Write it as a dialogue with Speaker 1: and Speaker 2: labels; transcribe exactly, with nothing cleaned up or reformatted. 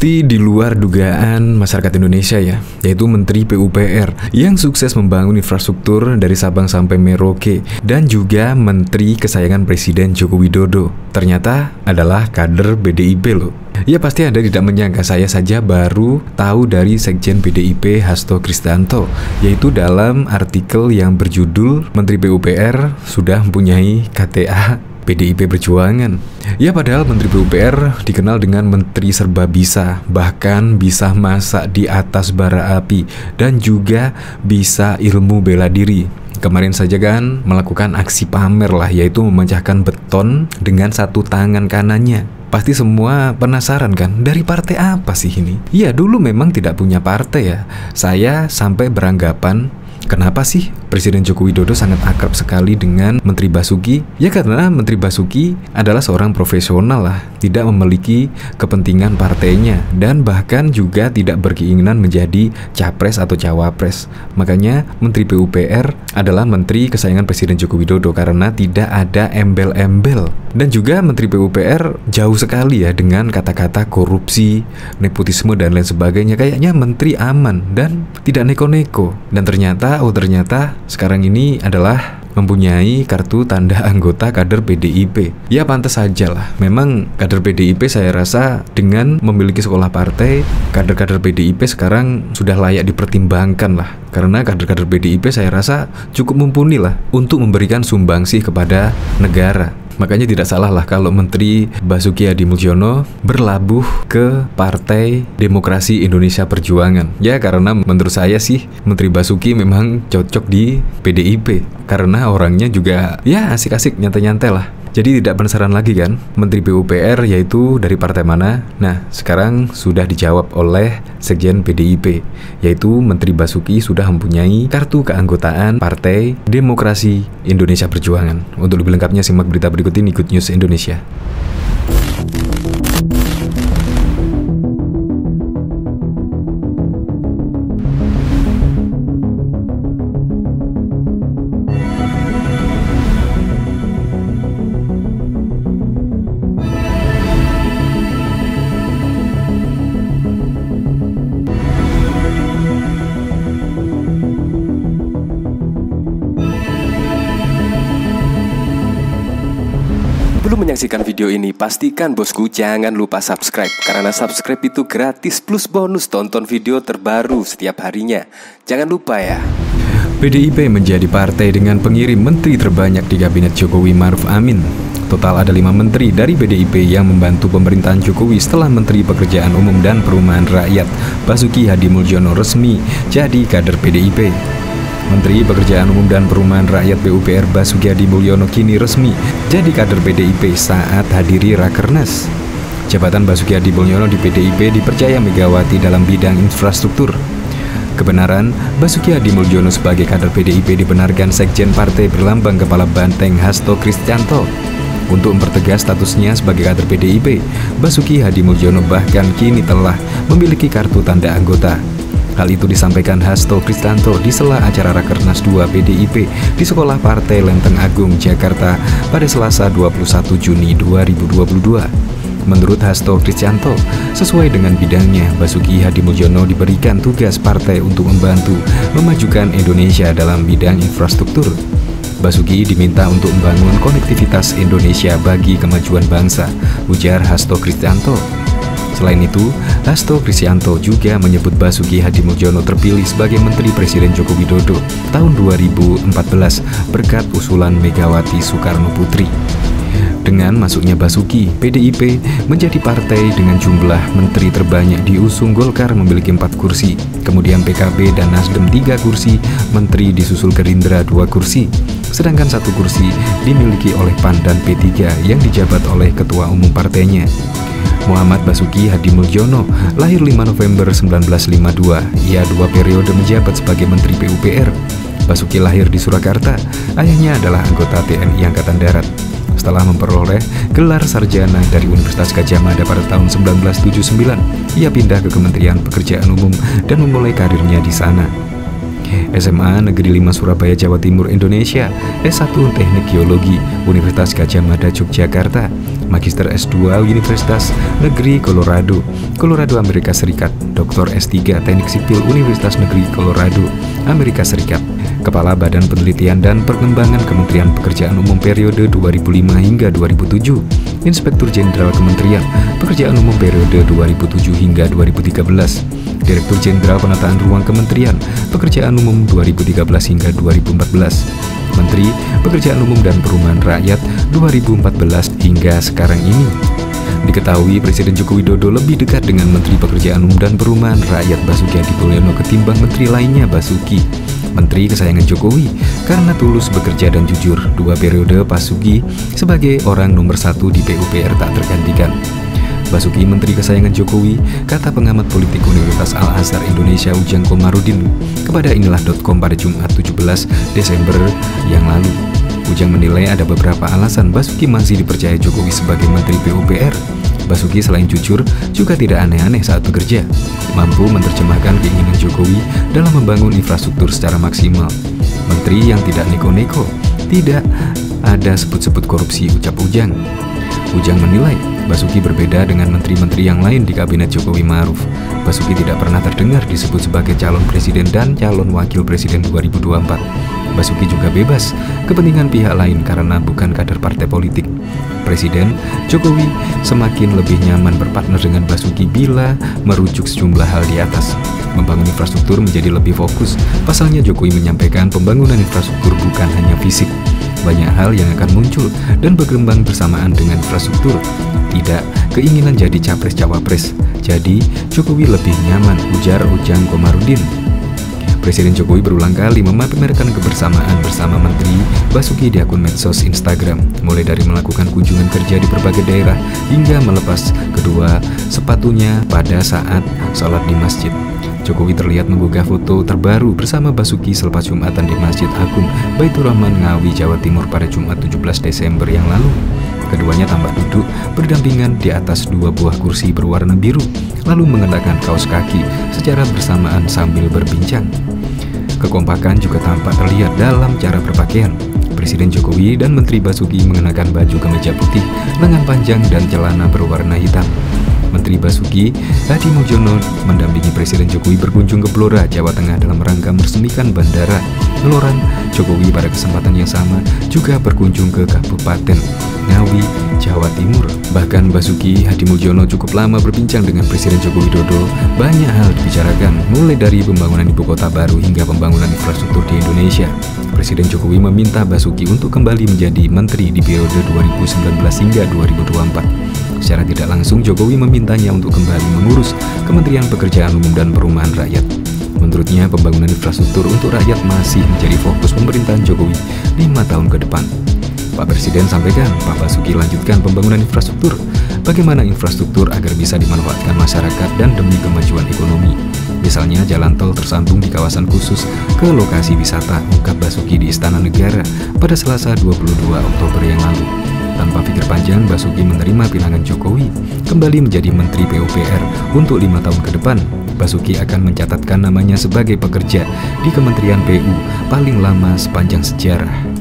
Speaker 1: Terbukti di luar dugaan masyarakat Indonesia ya, yaitu Menteri P U P R yang sukses membangun infrastruktur dari Sabang sampai Merauke, dan juga Menteri kesayangan Presiden Joko Widodo ternyata adalah kader B D I P loh. Ya pasti Anda tidak menyangka, saya saja baru tahu dari Sekjen B D I P Hasto Kristianto, yaitu dalam artikel yang berjudul Menteri P U P R sudah mempunyai K T A P D I P Perjuangan. Ya padahal Menteri P U P R dikenal dengan menteri serba bisa, bahkan bisa masak di atas bara api, dan juga bisa ilmu bela diri. Kemarin saja kan melakukan aksi pamer lah, yaitu memecahkan beton dengan satu tangan kanannya. Pasti semua penasaran kan, dari partai apa sih ini? Iya, dulu memang tidak punya partai ya. Saya sampai beranggapan, kenapa sih Presiden Joko Widodo sangat akrab sekali dengan Menteri Basuki? Ya karena Menteri Basuki adalah seorang profesional lah, tidak memiliki kepentingan partainya, dan bahkan juga tidak berkeinginan menjadi capres atau cawapres. Makanya Menteri P U P R adalah menteri kesayangan Presiden Joko Widodo karena tidak ada embel-embel. Dan juga Menteri P U P R jauh sekali ya dengan kata-kata korupsi, nepotisme, dan lain sebagainya. Kayaknya menteri aman dan tidak neko-neko. Dan ternyata, oh ternyata sekarang ini adalah mempunyai kartu tanda anggota kader P D I P. Ya pantas saja lah, memang kader P D I P saya rasa dengan memiliki sekolah partai, kader-kader P D I P sekarang sudah layak dipertimbangkan lah. Karena kader-kader P D I P saya rasa cukup mumpuni lah untuk memberikan sumbangsih kepada negara. Makanya tidak salah lah kalau Menteri Basuki Hadimulyono berlabuh ke Partai Demokrasi Indonesia Perjuangan. Ya karena menurut saya sih Menteri Basuki memang cocok di P D I P, karena orangnya juga ya asik-asik, nyantai-nyantai lah. Jadi tidak penasaran lagi kan Menteri P U P R yaitu dari partai mana? Nah sekarang sudah dijawab oleh Sekjen P D I P, yaitu Menteri Basuki sudah mempunyai kartu keanggotaan Partai Demokrasi Indonesia Perjuangan. Untuk lebih lengkapnya simak berita berikut ini, Good News Indonesia.
Speaker 2: Sebelum menyaksikan video ini, pastikan bosku jangan lupa subscribe, karena subscribe itu gratis plus bonus tonton video terbaru setiap harinya. Jangan lupa ya.
Speaker 1: P D I P menjadi partai dengan pengirim menteri terbanyak di Kabinet Jokowi Ma'ruf Amin. Total ada lima menteri dari P D I P yang membantu pemerintahan Jokowi setelah Menteri Pekerjaan Umum dan Perumahan Rakyat Basuki Hadimulyono resmi jadi kader P D I P. Menteri Pekerjaan Umum dan Perumahan Rakyat P U P R Basuki Hadimulyono kini resmi jadi kader P D I P saat hadiri Rakernas. Jabatan Basuki Hadimulyono di P D I P dipercaya Megawati dalam bidang infrastruktur. Kebenaran Basuki Hadimulyono sebagai kader P D I P dibenarkan Sekjen Partai berlambang kepala banteng Hasto Kristianto. Untuk mempertegas statusnya sebagai kader P D I P, Basuki Hadimulyono bahkan kini telah memiliki kartu tanda anggota. Hal itu disampaikan Hasto Kristianto di sela acara Rakernas dua P D I P di Sekolah Partai Lenteng Agung, Jakarta pada Selasa dua puluh satu Juni dua ribu dua puluh dua. Menurut Hasto Kristianto, sesuai dengan bidangnya, Basuki Hadimulyono diberikan tugas partai untuk membantu memajukan Indonesia dalam bidang infrastruktur. Basuki diminta untuk membangun konektivitas Indonesia bagi kemajuan bangsa, ujar Hasto Kristianto. Selain itu, Hasto Kristianto juga menyebut Basuki Hadimulyono terpilih sebagai Menteri Presiden Joko Widodo tahun dua ribu empat belas berkat usulan Megawati Soekarno Putri. Dengan masuknya Basuki, P D I P menjadi partai dengan jumlah menteri terbanyak diusung. Golkar memiliki empat kursi, kemudian P K B dan Nasdem tiga kursi, menteri disusul Gerindra dua kursi, sedangkan satu kursi dimiliki oleh P A N dan P tiga yang dijabat oleh Ketua Umum partainya. Muhammad Basuki Hadimulyono lahir lima November seribu sembilan ratus lima puluh dua. Ia dua periode menjabat sebagai Menteri P U P R. Basuki lahir di Surakarta. Ayahnya adalah anggota T N I Angkatan Darat. Setelah memperoleh gelar sarjana dari Universitas Gadjah Mada pada tahun seribu sembilan ratus tujuh puluh sembilan, ia pindah ke Kementerian Pekerjaan Umum dan memulai karirnya di sana. S M A Negeri lima Surabaya, Jawa Timur, Indonesia, S satu Teknik Geologi, Universitas Gadjah Mada, Yogyakarta, Magister S dua Universitas Negeri Colorado, Colorado, Amerika Serikat, Doktor S tiga Teknik Sipil Universitas Negeri Colorado, Amerika Serikat, Kepala Badan Penelitian dan Perkembangan Kementerian Pekerjaan Umum periode dua ribu lima hingga dua ribu tujuh, Inspektur Jenderal Kementerian Pekerjaan Umum periode dua ribu tujuh hingga dua ribu tiga belas, Direktur Jenderal Penataan Ruang Kementerian Pekerjaan Umum dua ribu tiga belas hingga dua ribu empat belas, Menteri Pekerjaan Umum dan Perumahan Rakyat dua ribu empat belas hingga sekarang ini. Diketahui Presiden Joko Widodo lebih dekat dengan Menteri Pekerjaan Umum dan Perumahan Rakyat Basuki Hadimulyono ketimbang menteri lainnya Basuki, menteri kesayangan Jokowi, karena tulus bekerja dan jujur. Dua periode Basuki sebagai orang nomor satu di P U P R tak tergantikan. Basuki menteri kesayangan Jokowi, kata pengamat politik Universitas Al-Azhar Indonesia Ujang Komarudin kepada inilah dot com pada Jumat tujuh belas Desember yang lalu. Ujang menilai ada beberapa alasan Basuki masih dipercaya Jokowi sebagai menteri P U P R. Basuki selain jujur, juga tidak aneh-aneh saat bekerja, mampu menerjemahkan keinginan Jokowi dalam membangun infrastruktur secara maksimal. Menteri yang tidak neko-neko, tidak ada sebut-sebut korupsi, ucap Ujang. Ujang menilai Basuki berbeda dengan menteri-menteri yang lain di kabinet Jokowi Ma'ruf. Basuki tidak pernah terdengar disebut sebagai calon presiden dan calon wakil presiden dua ribu dua puluh empat. Basuki juga bebas kepentingan pihak lain karena bukan kader partai politik. Presiden Jokowi semakin lebih nyaman berpartner dengan Basuki bila merujuk sejumlah hal di atas. Membangun infrastruktur menjadi lebih fokus. Pasalnya Jokowi menyampaikan pembangunan infrastruktur bukan hanya fisik. Banyak hal yang akan muncul dan berkembang bersamaan dengan infrastruktur. Tidak keinginan jadi capres-cawapres. Jadi Jokowi lebih nyaman, ujar Ujang Komarudin. Presiden Jokowi berulang kali memamerkan kebersamaan bersama Menteri Basuki di akun medsos Instagram, mulai dari melakukan kunjungan kerja di berbagai daerah hingga melepas kedua sepatunya pada saat sholat di masjid. Jokowi terlihat menggugah foto terbaru bersama Basuki selepas Jumatan di Masjid Agung Baitur Rahman Ngawi, Jawa Timur pada Jumat tujuh belas Desember yang lalu. Keduanya tampak duduk berdampingan di atas dua buah kursi berwarna biru, lalu mengenakan kaos kaki secara bersamaan sambil berbincang. Kekompakan juga tampak terlihat dalam cara berpakaian. Presiden Jokowi dan Menteri Basuki mengenakan baju kemeja putih, lengan panjang dan celana berwarna hitam. Menteri Basuki Hadimulyono mendampingi Presiden Jokowi berkunjung ke Blora, Jawa Tengah dalam rangka meresmikan Bandara Ngeloran. Jokowi pada kesempatan yang sama juga berkunjung ke Kabupaten Ngawi, Jawa Timur. Bahkan Basuki Hadimulyono cukup lama berbincang dengan Presiden Joko Widodo. Banyak hal dibicarakan, mulai dari pembangunan ibu kota baru hingga pembangunan infrastruktur di Indonesia. Presiden Jokowi meminta Basuki untuk kembali menjadi menteri di periode dua ribu sembilan belas hingga dua ribu dua puluh empat. Secara tidak langsung Jokowi memintanya untuk kembali mengurus Kementerian Pekerjaan Umum dan Perumahan Rakyat. Menurutnya pembangunan infrastruktur untuk rakyat masih menjadi fokus pemerintahan Jokowi lima tahun ke depan. Pak Presiden sampaikan, Pak Basuki lanjutkan pembangunan infrastruktur. Bagaimana infrastruktur agar bisa dimanfaatkan masyarakat dan demi kemajuan ekonomi. Misalnya jalan tol tersambung di kawasan khusus ke lokasi wisata, ungkap Basuki di Istana Negara pada Selasa dua puluh dua Oktober yang lalu. Tanpa pikir panjang, Basuki menerima pinangan Jokowi kembali menjadi Menteri P U P R untuk lima tahun ke depan. Basuki akan mencatatkan namanya sebagai pekerja di Kementerian P U paling lama sepanjang sejarah.